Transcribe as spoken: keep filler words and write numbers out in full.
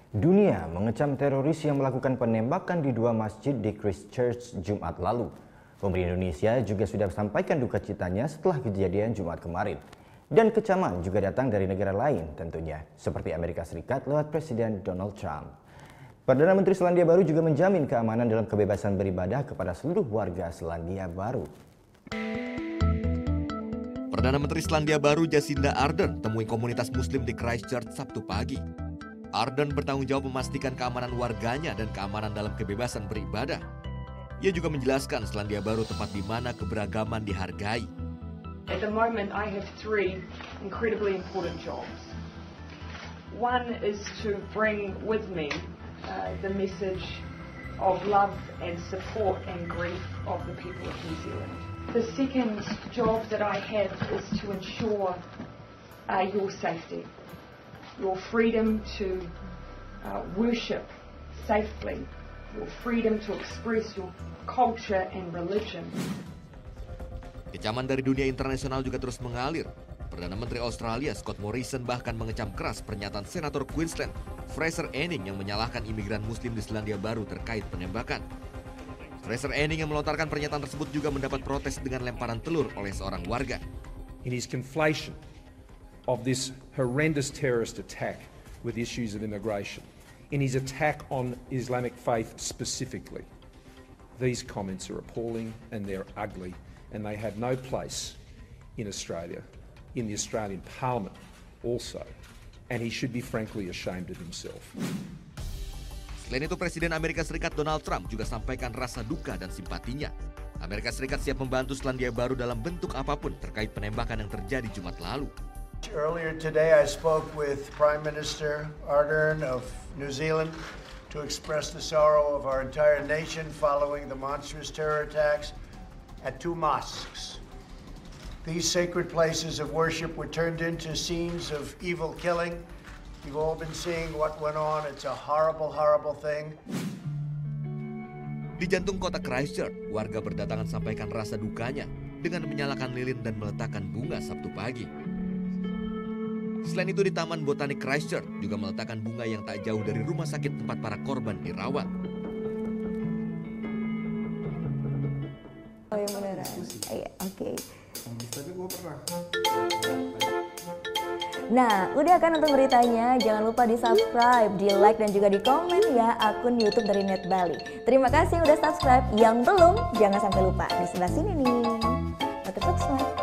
Dunia mengecam teroris yang melakukan penembakan di dua masjid di Christchurch Jumat lalu. Pemerintah Indonesia juga sudah sampaikan duka citanya setelah kejadian Jumat kemarin. Dan kecaman juga datang dari negara lain tentunya, seperti Amerika Serikat lewat Presiden Donald Trump. Perdana Menteri Selandia Baru juga menjamin keamanan dalam kebebasan beribadah kepada seluruh warga Selandia Baru. Perdana Menteri Selandia Baru Jacinda Ardern temui komunitas Muslim di Christchurch Sabtu pagi. Ardern bertanggung jawab memastikan keamanan warganya dan keamanan dalam kebebasan beribadah. Ia juga menjelaskan Selandia Baru tempat di mana keberagaman dihargai. At the moment, I have three incredibly important jobs. One is to bring with me uh, the message of love and support and grief of the people of New Zealand. The second job that I have is to ensure uh, your safety. Your freedom to uh, worship safely, your freedom to express your culture and religion. Kecaman dari dunia internasional juga terus mengalir. Perdana Menteri Australia Scott Morrison bahkan mengecam keras pernyataan Senator Queensland Fraser Anning yang menyalahkan imigran Muslim di Selandia Baru terkait penembakan. Fraser Anning yang melontarkan pernyataan tersebut juga mendapat protes dengan lemparan telur oleh seorang warga. In his conflation of this horrendous terrorist attack with issues of immigration, in his attack on Islamic faith specifically. These comments are appalling and they're ugly and they have no place in Australia, in the Australian Parliament also, and he should be frankly ashamed of himself. Selain itu, Presiden Amerika Serikat Donald Trump juga sampaikan rasa duka dan simpatinya. Amerika Serikat siap membantu Selandia Baru dalam bentuk apapun terkait penembakan yang terjadi Jumat lalu. Earlier today, I spoke with Prime Minister Ardern of New Zealand to express the sorrow of our entire nation following the monstrous terror attacks at two mosques. These sacred places of worship were turned into scenes of evil killing. You've all been seeing what went on. It's a horrible, horrible thing. Di jantung kota Christchurch, warga berdatangan sampaikan rasa dukanya dengan menyalakan lilin dan meletakkan bunga Sabtu pagi. Selain itu di Taman Botanik Christchurch juga meletakkan bunga yang tak jauh dari rumah sakit tempat para korban dirawat. Oh yang beneran? Iya, oke. Tapi gue pernah. Nah, udah kan nonton beritanya? Jangan lupa di subscribe, di like dan juga di komen ya akun YouTube dari Net Bali. Terima kasih udah subscribe. Yang belum, jangan sampai lupa di sebelah sini nih. Notif subscribe.